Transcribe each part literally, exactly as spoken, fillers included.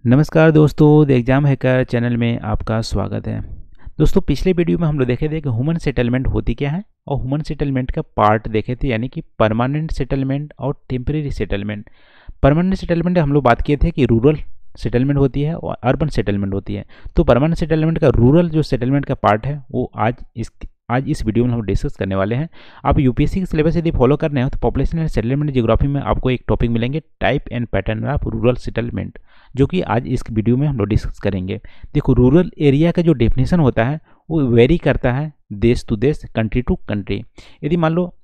नमस्कार दोस्तों, the exam hacker channel में आपका स्वागत है। दोस्तों, पिछले वीडियो में हम लोग देखे थे कि ह्यूमन सेटलमेंट होती क्या है और ह्यूमन सेटलमेंट का पार्ट देखे थे, यानी कि परमानेंट सेटलमेंट और टेम्परेरी सेटलमेंट। परमानेंट सेटलमेंट हम लोग बात किए थे कि रूरल सेटलमेंट होती है और अर्बन सेटलमेंट होती है। तो परमानेंट सेटलमेंट का रूरल जो सेटलमेंट का पार्ट है वो आज इस आज इस वीडियो में हम डिस्कस करने वाले हैं। आप यूपीएससी के सिलेबस यदि फॉलो कर रहे हो तो पॉपुलेशन एंड सेटलमेंट जियोग्राफी में आपको एक टॉपिक मिलेंगे, type and pattern of rural settlement, जो कि आज इस वीडियो में हम लोग डिस्कस करेंगे। देखो, रूरल एरिया का जो डेफिनेशन होता है वो वेरी करता है देश टू देश, कंट्री टू कंट्री। यदि मान लो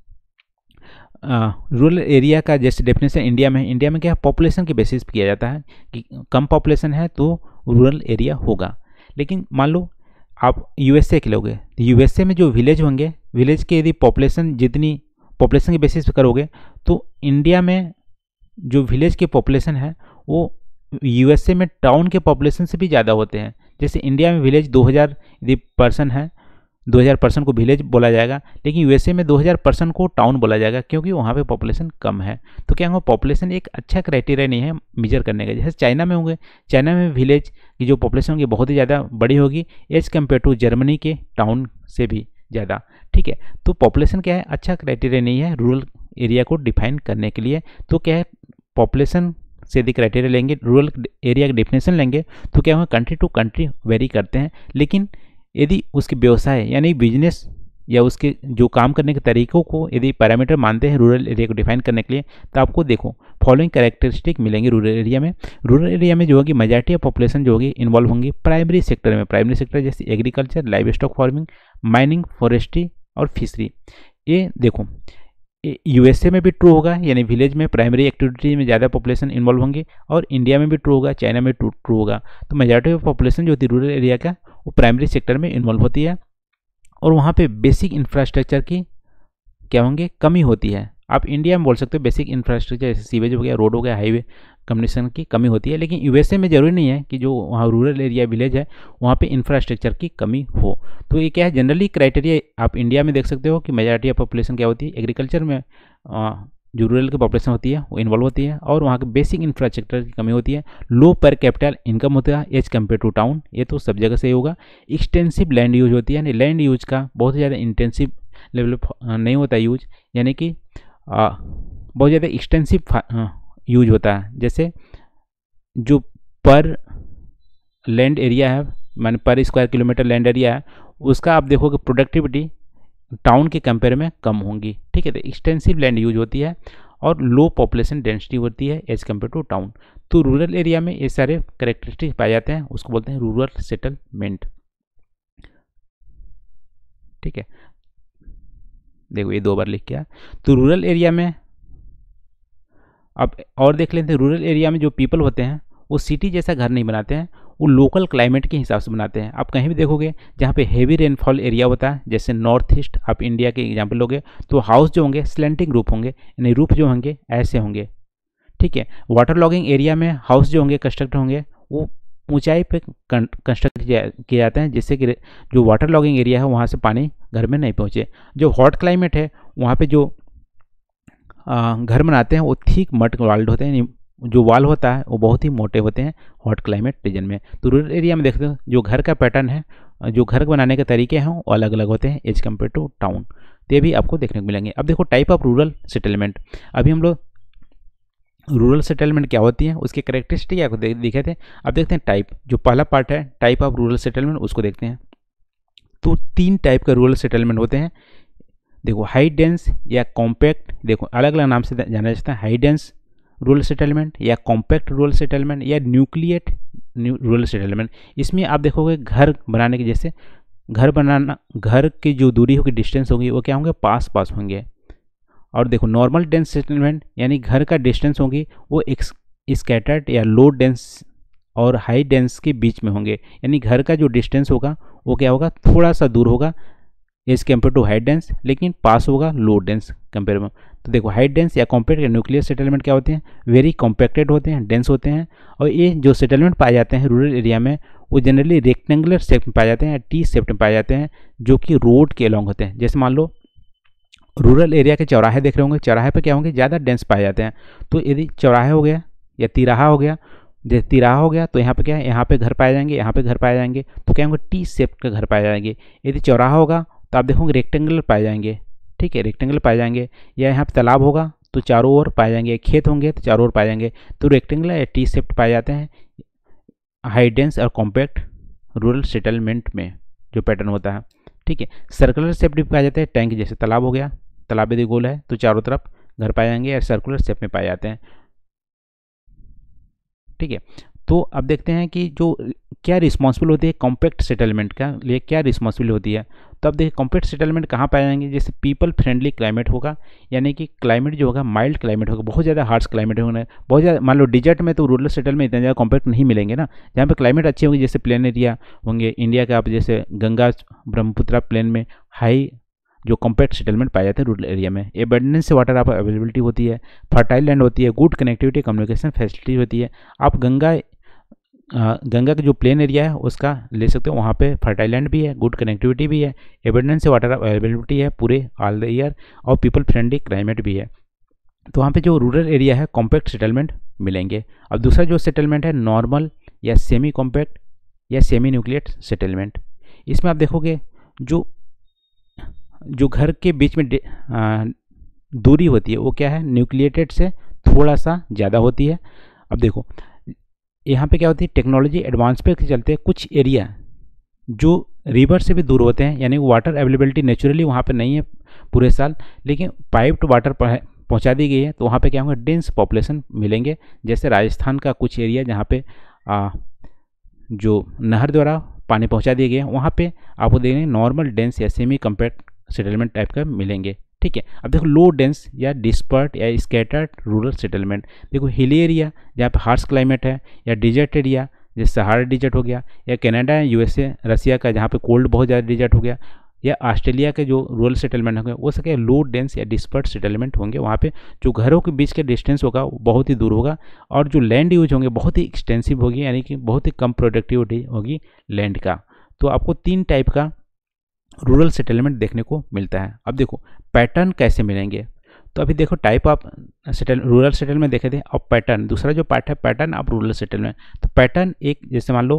रूरल एरिया का जैसे डेफिनेशन इंडिया में इंडिया में क्या पॉपुलेशन के बेसिस पे किया जाता है कि कम पॉपुलेशन है तो रूरल एरिया होगा। लेकिन मान लो आप यूएसए के लोगे तो यूएसए में जो विलेज होंगे, विलेज के यदि पॉपुलेशन जितनी पॉपुलेशन के बेसिस पे करोगे तो इंडिया में जो विलेज के पॉपुलेशन है वो यूएसए में टाउन के पॉपुलेशन से भी ज़्यादा होते हैं। जैसे इंडिया में विलेज दो हज़ार यदि पर्सन है, दो हज़ार पर्सन को विलेज बोला जाएगा, लेकिन यूएसए में दो हज़ार पर्सन को टाउन बोला जाएगा, क्योंकि वहाँ पे पॉपुलेशन कम है। तो क्या होगा, पॉपुलेशन एक अच्छा क्राइटेरिया नहीं है मेजर करने का। जैसे चाइना में होंगे, चाइना में विलेज की जो पॉपुलेशन होगी बहुत ही ज़्यादा बड़ी होगी एज कम्पेयर टू जर्मनी के टाउन से भी ज़्यादा। ठीक है, तो पॉपुलेशन क्या है, अच्छा क्राइटेरिया नहीं है रूरल एरिया को डिफाइन करने के लिए। तो क्या है, पॉपुलेशन से यदि क्राइटेरिया लेंगे, रूरल एरिया की डेफिनेशन लेंगे तो क्या होगा, कंट्री टू कंट्री वेरी करते हैं। लेकिन यदि उसके व्यवसाय यानी बिजनेस या उसके जो काम करने के तरीकों को यदि पैरामीटर मानते हैं रूरल एरिया को डिफाइन करने के लिए, तो आपको देखो फॉलोइंग कैरेक्टरिस्टिक मिलेंगे रूरल एरिया में। रूरल एरिया में जो होगी मेजॉरिटी ऑफ पॉपुलेशन जो होगी इन्वॉल्व होंगी प्राइमरी सेक्टर में। प्राइमरी सेक्टर जैसे agriculture, livestock farming, mining, forestry और फिशरी। ये देखो यूएसए में भी ट्रू होगा, यानी विलेज में प्राइमरी एक्टिविटी में ज़्यादा पॉपुलेशन इन्वॉल्व होंगे, और इंडिया में भी ट्रू होगा, चाइना में ट्रू ट्रू होगा। तो मेजॉरिटी ऑफ पॉपुलेशन जो होती है रूरल एरिया का वो प्राइमरी सेक्टर में इन्वॉल्व होती है, और वहाँ पे बेसिक इंफ्रास्ट्रक्चर की क्या होंगे, कमी होती है। आप इंडिया में बोल सकते हो बेसिक इंफ्रास्ट्रक्चर जैसे सीवेज हो गया, रोड हो गया, हाईवे कम्युनिकेशन की कमी होती है। लेकिन यूएसए में जरूरी नहीं है कि जो वहाँ रूरल एरिया विलेज है वहाँ पे इंफ्रास्ट्रक्चर की कमी हो। तो ये क्या है, जनरली क्राइटेरिया आप इंडिया में देख सकते हो कि मेजॉरिटी ऑफ पॉपुलेशन क्या होती है, एग्रीकल्चर में जो रूरल की पॉपुलेशन होती है वो इन्वॉल्व होती है, और वहाँ के बेसिक इंफ्रास्ट्रक्चर की कमी होती है। लो पर कैपिटल इनकम होता है एज कम्पेयर टू टाउन, ये तो सब जगह से ही होगा। एक्सटेंसिव लैंड यूज होती है, यानी लैंड यूज का बहुत ज़्यादा इंटेंसिव लेवल नहीं होता यूज, यानी कि बहुत ज़्यादा एक्सटेंसिव यूज होता है। जैसे जो पर लैंड एरिया है, माने पर स्क्वायर किलोमीटर लैंड एरिया है, उसका आप देखोगे प्रोडक्टिविटी टाउन के कंपेयर में कम होंगी। ठीक है, तो एक्सटेंसिव लैंड यूज होती है और लो पॉपुलेशन डेंसिटी होती है एज कम्पेयर टू टाउन। तो रूरल एरिया में ये सारे करेक्टरिस्टिक पाए जाते हैं, उसको बोलते हैं रूरल सेटलमेंट। ठीक है, देखो ये दो बार लिख के। तो रूरल एरिया में अब और देख लेते हैं, रूरल एरिया में जो पीपल होते हैं वो सिटी जैसा घर नहीं बनाते हैं, वो लोकल क्लाइमेट के हिसाब से बनाते हैं। आप कहीं भी देखोगे जहाँ पे हेवी रेनफॉल एरिया होता है, जैसे नॉर्थ ईस्ट आप इंडिया के एग्जाम्पल लोगे, तो हाउस जो होंगे स्लैंटिंग रूफ होंगे, यानी रूफ जो होंगे ऐसे होंगे। ठीक है, वाटर लॉगिंग एरिया में हाउस जो होंगे कंस्ट्रक्ट होंगे वो ऊंचाई पे कंस्ट्रक्ट किए जाते हैं, जिससे कि जो वाटर लॉगिंग एरिया है वहाँ से पानी घर में नहीं पहुँचे। जो हॉट क्लाइमेट है वहाँ पे जो आ, घर बनाते हैं वो थिक मड वाल्ड होते हैं, जो वाल होता है वो बहुत ही मोटे होते हैं हॉट क्लाइमेट रीजन में। तो रूरल एरिया में देखते हो जो घर का पैटर्न है, जो घर बनाने के तरीके हैं वो अलग अलग होते हैं एज कम्पेयर टू टाउन। तो ये भी आपको देखने को मिलेंगे। अब देखो टाइप ऑफ रूरल सेटलमेंट, अभी हम लोग रूरल सेटलमेंट क्या होती है उसके करेक्टरिस्टिक क्या देखे थे। अब देखते हैं टाइप, जो पहला पार्ट है टाइप ऑफ रूरल सेटलमेंट, उसको देखते हैं। तो तीन टाइप का रूरल सेटलमेंट होते हैं। देखो हाई डेंस या कॉम्पैक्ट, देखो अलग अलग नाम से जाना जाता है, हाई डेंस रूरल सेटलमेंट या कॉम्पैक्ट रूरल सेटलमेंट या न्यूक्लिएट रूरल सेटलमेंट। इसमें आप देखोगे घर बनाने के, जैसे घर बनाना, घर की जो दूरी होगी, डिस्टेंस होगी, वो क्या होंगे, पास पास होंगे। और देखो नॉर्मल डेंस सेटलमेंट, यानी घर का डिस्टेंस होगी वो एक स्कैटर्ड या लो डेंस और हाई डेंस के बीच में होंगे, यानी घर का जो डिस्टेंस होगा वो क्या होगा, थोड़ा सा दूर होगा as compare to high dense, लेकिन पास होगा लो डेंस कंपेयर में। तो देखो हाई डेंस या कॉम्पैक्ट या न्यूक्लियर सेटलमेंट क्या होते हैं, वेरी कॉम्पैक्टेड होते हैं, डेंस होते हैं। और ये जो सेटलमेंट पाए जाते हैं रूरल एरिया में वो जनरली रेक्टेंगुलर शेप में पाए जाते हैं या टी शेप में पाए जाते हैं, जो कि रोड के अलॉन्ग होते हैं। जैसे मान लो रूरल एरिया के चौराहे देख रहे होंगे, चौराहे पर क्या होंगे, ज़्यादा डेंस पाए जाते हैं। तो यदि चौराहे हो गया या तिराहा हो गया, जैसे तिराहा हो गया तो यहाँ पे क्या है, यहाँ पे घर पाए जाएंगे, यहाँ पे घर पाए जाएंगे, तो क्या होंगे, टी शेप के घर पाए जाएंगे। यदि चौराहा होगा तो आप देखोगे रेक्टेंगुलर पाए जाएंगे, ठीक है, रेक्टेंगल पाए जाएंगे। या यहाँ पे तालाब होगा तो चारों ओर पाए जाएंगे, खेत होंगे तो चारों ओर पाए जाएंगे, तो रेक्टेंगुलर या टी शेप पाए जाते हैं हाई डेंस और कॉम्पैक्ट रूरल सेटलमेंट में जो पैटर्न होता है, ठीक है। सर्कुलर शेप भी पाए जाते हैं, टैंक जैसे तालाब हो गया, तालाब यदि गोल है तो चारों तरफ घर पाए जाएंगे या सर्कुलर शेप में पाए जाते हैं, ठीक है। तो अब देखते हैं कि जो क्या रिस्पॉन्सिबल होती है कॉम्पैक्ट सेटलमेंट का लिए क्या रिस्पॉन्सिबल होती है। तो अब देखिए कॉम्पैक्ट सेटलमेंट कहाँ पाए जाएंगे, जैसे पीपल फ्रेंडली क्लाइमेट होगा, यानी कि क्लाइमेट जो होगा माइल्ड क्लाइमेट होगा, बहुत ज़्यादा हार्श क्लाइमेट होगा, बहुत ज़्यादा मान लो डिजर्ट में तो रूरल सेटल में इतना ज़्यादा कॉम्पैक्ट नहीं मिलेंगे ना, जहाँ पे क्लाइमेट अच्छी होगी, जैसे प्लेन एरिया होंगे इंडिया के, आप जैसे गंगा ब्रह्मपुत्रा प्लेन में हाई जो कॉम्पैक्ट सेटलमेंट पाए जाते हैं रूरल एरिया में। एबंडेंस से वाटर आप अवेलेबिलिटी होती है, फर्टाइल लैंड होती है, गुड कनेक्टिविटी कम्युनिकेशन फैसिलिटी होती है। आप गंगा आ, गंगा का जो प्लेन एरिया है उसका ले सकते हो, वहाँ पे फर्टाइल लैंड भी है, गुड कनेक्टिविटी भी है, एबंडेंस से वाटर अवेलेबिलिटी है पूरे ऑल द ईयर, और पीपल फ्रेंडली क्लाइमेट भी है। तो वहाँ पे जो रूरल एरिया है कॉम्पैक्ट सेटलमेंट मिलेंगे। अब दूसरा जो सेटलमेंट है नॉर्मल या सेमी कॉम्पैक्ट या सेमी न्यूक्लियर सेटलमेंट। इसमें आप देखोगे जो जो घर के बीच में आ, दूरी होती है वो क्या है, न्यूक्लिएटेड से थोड़ा सा ज़्यादा होती है। अब देखो यहाँ पे क्या होती है, टेक्नोलॉजी एडवांस पे के चलते कुछ एरिया जो रिवर से भी दूर होते हैं, यानी वाटर अवेलेबिलिटी नेचुरली वहाँ पे नहीं है पूरे साल, लेकिन पाइप्ड वाटर पहुँचा दी गई है, तो वहाँ पे क्या होगा, डेंस पॉपुलेशन मिलेंगे। जैसे राजस्थान का कुछ एरिया जहाँ पे आ, जो नहर द्वारा पानी पहुँचा दिए गए, वहाँ पे आपको देखेंगे नॉर्मल डेंस या सेमी कम्पैक्ट सेटलमेंट टाइप का मिलेंगे, ठीक है। अब देखो लो डेंस या डिस्पर्ट या स्कैटर्ड रूरल सेटलमेंट, देखो हिली एरिया जहाँ पे हार्श क्लाइमेट है, या डिजर्ट एरिया जैसे सहारा डिजर्ट हो गया, या कनाडा या यूएसए रसिया का जहाँ पे कोल्ड बहुत ज़्यादा डिजर्ट हो गया, या ऑस्ट्रेलिया के जो रूरल सेटलमेंट होंगे वो सके लो डेंस या डिस्पर्ट सेटलमेंट होंगे। वहाँ पे जो घरों के बीच के डिस्टेंस होगा वो बहुत ही दूर होगा, और जो लैंड यूज होंगे बहुत ही एक्सटेंसिव होगी, यानी कि बहुत ही कम प्रोडक्टिविटी होगी लैंड का। तो आपको तीन टाइप का रूरल सेटलमेंट देखने को मिलता है। अब देखो पैटर्न कैसे मिलेंगे, तो अभी देखो टाइप आप सेटल रूरल सेटलमेंट देखे थे, अब पैटर्न दूसरा जो पार्ट है पैटर्न आप रूरल सेटलमेंट। तो पैटर्न एक जैसे मान लो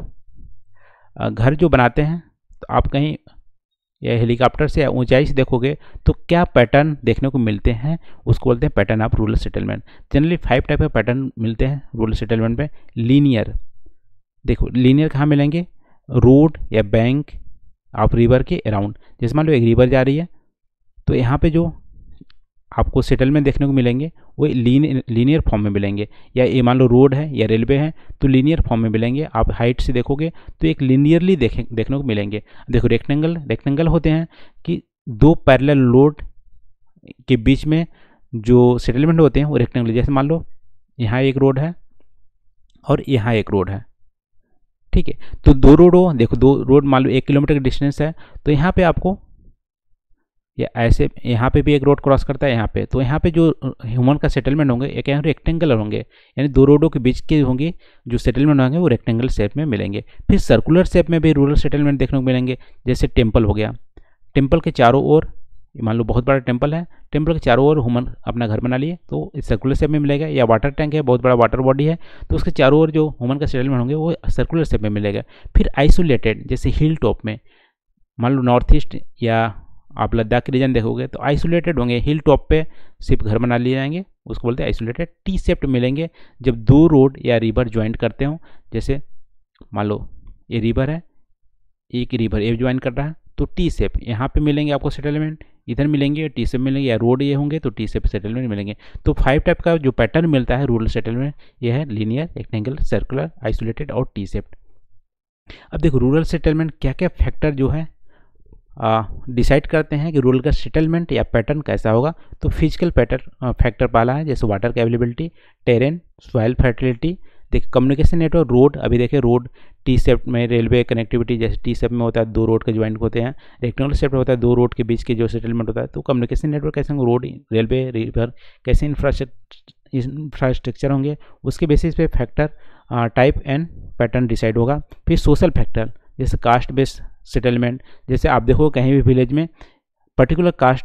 घर जो बनाते हैं, तो आप कहीं या हेलीकॉप्टर से या ऊंचाई से देखोगे तो क्या पैटर्न देखने को मिलते हैं, उसको बोलते हैं pattern of rural settlement. Generally five type के पैटर्न मिलते हैं रूरल सेटलमेंट में। लीनियर, देखो लीनियर कहाँ मिलेंगे, रोड या बैंक आप रिवर के अराउंड, जैसे मान लो एक रिवर जा रही है तो यहाँ पे जो आपको सेटलमेंट देखने को मिलेंगे वो लीन लीनियर फॉर्म में मिलेंगे। या ये मान लो रोड है या रेलवे है तो लीनियर फॉर्म में मिलेंगे, आप हाइट से देखोगे तो एक लीनियरली देखें देखने को मिलेंगे। देखो रेक्टेंगल रेक्टेंगल होते हैं कि दो पैरेलल रोड के बीच में जो सेटलमेंट होते हैं वो रेक्टेंगल, जैसे मान लो यहाँ एक रोड है और यहाँ एक रोड है, ठीक है। तो दो रोड हो, देखो दो रोड मान लो एक किलोमीटर का डिस्टेंस है, तो यहाँ पे आपको या ऐसे यहाँ पे भी एक रोड क्रॉस करता है यहाँ पे, तो यहाँ पे जो ह्यूमन का सेटलमेंट होंगे एक यहाँ रेक्टेंगल होंगे, यानी दो रोडों के बीच के होंगे जो सेटलमेंट होंगे वो रेक्टेंगल शेप में मिलेंगे। फिर सर्कुलर शेप में भी रूरल सेटलमेंट देखने को मिलेंगे, जैसे टेम्पल हो गया, टेम्पल के चारों ओर मान लो बहुत बड़ा टेम्पल है, टेम्पल के चारों ओर ह्यूमन अपना घर बना लिए तो इस सर्कुलर शेप में मिलेगा। या वाटर टैंक है, बहुत बड़ा वाटर बॉडी है, तो उसके चारों ओर जो ह्यूमन का सेटलमेंट होंगे वो सर्कुलर शेप में मिलेगा। फिर आइसोलेटेड, जैसे हिल टॉप में मान लो नॉर्थ ईस्ट या आप लद्दाख के रीजन देखोगे तो आइसोलेटेड होंगे, हिल टॉप पे सिर्फ घर बना लिए जाएंगे, उसको बोलते हैं आइसोलेटेड। टी शेप्ड मिलेंगे जब दो रोड या रिवर ज्वाइन करते हो, जैसे मान लो ये रिवर है, एक रिवर ये ज्वाइन कर रहा है तो टी शेप यहाँ पे मिलेंगे आपको सेटलमेंट, इधर मिलेंगे टी शेप मिलेंगे, या रोड ये होंगे तो टी शेप सेटलमेंट मिलेंगे। तो फाइव टाइप का जो पैटर्न मिलता है रूरल सेटलमेंट ये है लीनियर, रेक्टेंगल, सर्कुलर, आइसोलेटेड और टी शेप्ड। अब देखो रूरल सेटलमेंट क्या क्या फैक्टर जो है डिसाइड करते हैं कि रूरल का सेटलमेंट या पैटर्न कैसा होगा। तो फिजिकल पैटर्न फैक्टर पहला है, जैसे वाटर की अवेलेबिलिटी, टेरेन, सॉइल फर्टिलिटी। देखिए कम्युनिकेशन नेटवर्क, रोड, अभी देखिए रोड टी शेप में, रेलवे कनेक्टिविटी जैसे टी शेप में होता है, दो रोड के ज्वाइंट होते हैं, रेक्टेंगुलर शेप में होता है, दो रोड के बीच के जो सेटलमेंट होता है। तो कम्युनिकेशन नेटवर्क कैसे होंगे, रोड, रेलवे, रिवर, कैसे इंफ्रास्ट्रक्चर इंफ्रास्ट्रक्चर होंगे, उसके बेसिस पे factor type and pattern decide होगा। फिर सोशल फैक्टर, जैसे कास्ट बेस्ड सेटलमेंट, जैसे आप देखो कहीं भी विलेज में पर्टिकुलर कास्ट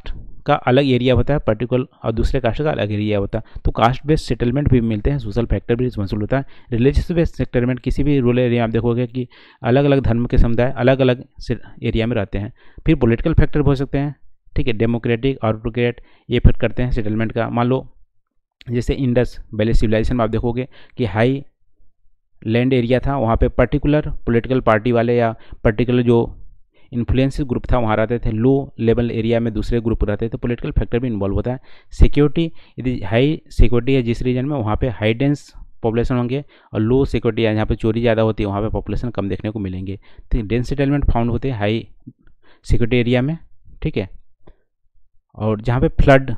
का अलग एरिया होता है पर्टिकुलर, और दूसरे कास्ट का अलग एरिया होता है। तो कास्ट बेस्ड सेटलमेंट भी मिलते हैं, सोशल फैक्टर भी रिस्पॉन्सिबल होता है। रिलीजियस बेस्ड सेटलमेंट किसी भी रूरल एरिया में आप देखोगे कि अलग अलग धर्म के समुदाय अलग अलग एरिया में रहते हैं। फिर पॉलिटिकल फैक्टर भी हो सकते हैं, ठीक है, डेमोक्रेटिक ऑटोक्रेट, ये इफेक्ट करते हैं सेटलमेंट का। मान लो जैसे इंडस वैली सिविलाइजेशन में आप देखोगे कि हाई लैंड एरिया था, वहाँ पे पर्टिकुलर पॉलिटिकल पार्टी वाले या पर्टिकुलर जो इन्फ्लुएंस ग्रुप था वहाँ रहते थे। लो लेवल एरिया में दूसरे ग्रुप रहते थे, पॉलिटिकल फैक्टर भी इन्वॉल्व होता है। सिक्योरिटी, यदि हाई सिक्योरिटी है जिस रीजन में, वहाँ पे हाई डेंस पॉपुलेशन होंगे, और लो सिक्योरिटी है जहाँ पे चोरी ज़्यादा होती है, वहाँ पे पॉपुलेशन कम देखने को मिलेंगे। तो डेंस सेटलमेंट फाउंड होते हैं हाई सिक्योरिटी एरिया में, ठीक है। और जहाँ पे फ्लड,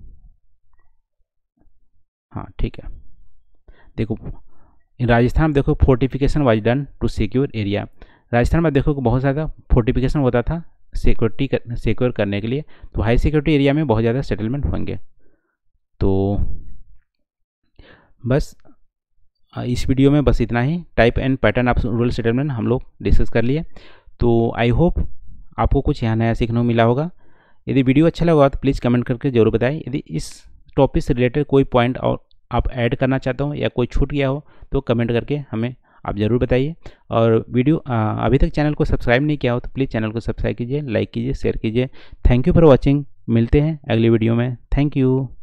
हाँ ठीक है, देखो इन राजस्थान में देखो fortification was done to secure area. Rajasthan में देखो बहुत ज़्यादा फोर्टिफिकेशन होता था सिक्योरिटी कर, सिक्योर करने के लिए। तो हाई सिक्योरिटी एरिया में बहुत ज़्यादा सेटलमेंट होंगे। तो बस इस वीडियो में बस इतना ही। Type and pattern of rural settlement हम लोग डिस्कस कर लिए। तो आई होप आपको कुछ यहाँ नया सीखने को मिला होगा। यदि वीडियो अच्छा लगा तो प्लीज़ कमेंट करके जरूर बताएं। यदि इस टॉपिक से रिलेटेड कोई पॉइंट और आप ऐड करना चाहते हो या कोई छूट गया हो तो कमेंट करके हमें आप ज़रूर बताइए। और वीडियो आ, अभी तक चैनल को सब्सक्राइब नहीं किया हो तो प्लीज़ चैनल को सब्सक्राइब कीजिए, लाइक कीजिए, शेयर कीजिए। Thank you for watching. मिलते हैं अगली वीडियो में। Thank you.